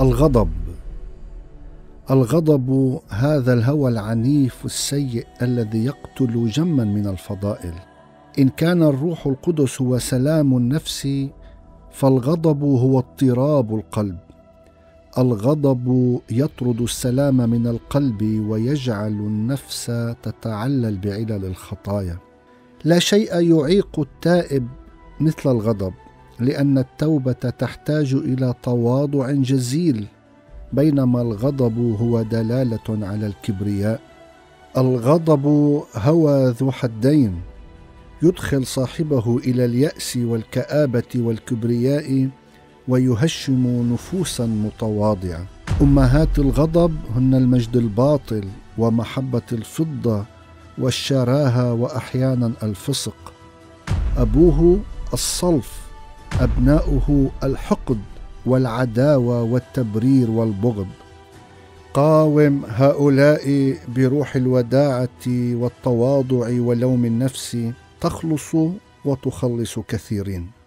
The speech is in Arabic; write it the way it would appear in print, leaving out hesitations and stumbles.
الغضب. الغضب هذا الهوى العنيف السيء الذي يقتل جما من الفضائل. إن كان الروح القدس هو سلام النفس، فالغضب هو اضطراب القلب. الغضب يطرد السلام من القلب ويجعل النفس تتعلل بعلل الخطايا. لا شيء يعيق التائب مثل الغضب، لأن التوبة تحتاج إلى تواضع جزيل، بينما الغضب هو دلالة على الكبرياء. الغضب هوى ذو حدين، يدخل صاحبه إلى اليأس والكآبة والكبرياء، ويهشم نفوسا متواضعة. أمهات الغضب هن المجد الباطل ومحبة الفضة والشراهة وأحيانا الفسق. أبوه الصلف، أبناؤه الحقد والعداوة والتبرير والبغض. قاوم هؤلاء بروح الوداعة والتواضع ولوم النفس، تخلص وتخلص كثيرين.